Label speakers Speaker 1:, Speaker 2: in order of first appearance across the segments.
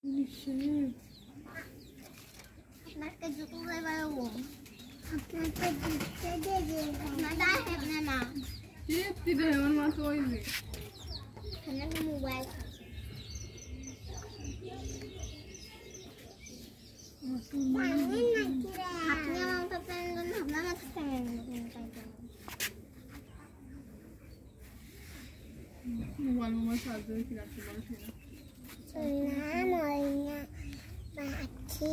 Speaker 1: আপনাকে জুতো দেবো আপনাকে জুতো দেবো না দাই হেবনে মা কি দে আমার মা তো হইবে এখানে মোবাইল আপনি আমার তো প্ল্যান ভাবনা না থাকেন মোবাইল চার্জ দিয়ে রাখতে পারছি না সোনা ময়না পাখি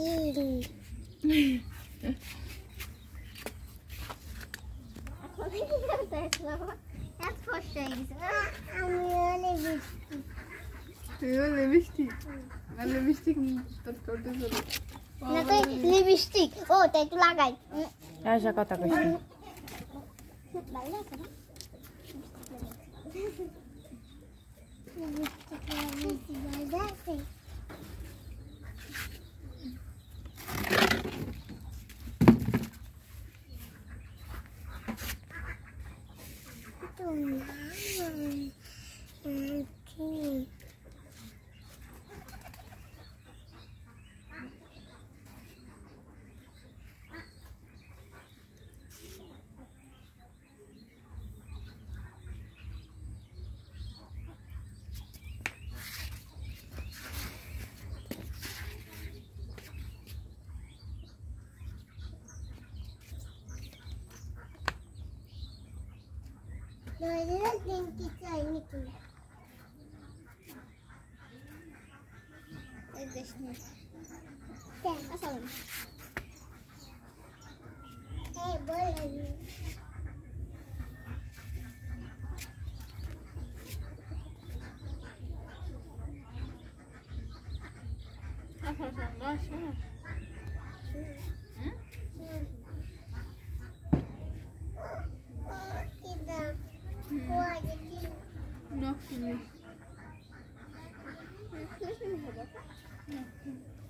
Speaker 1: লিপস্টিক ও তাই একটু লাগাই
Speaker 2: আচ্ছা কথা কইছি
Speaker 1: No.